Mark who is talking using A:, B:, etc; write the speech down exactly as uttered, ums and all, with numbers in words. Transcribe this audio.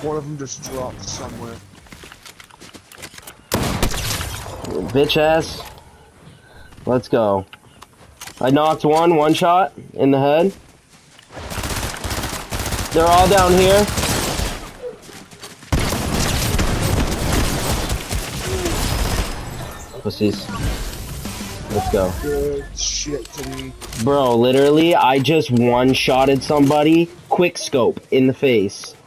A: One of them just dropped somewhere.
B: Bitch ass. Let's go. I knocked one, one shot in the head. They're all down here. Pussies. Let's go.
A: Good shit to me.
B: Bro, literally, I just one-shotted somebody, quick scope, in the face.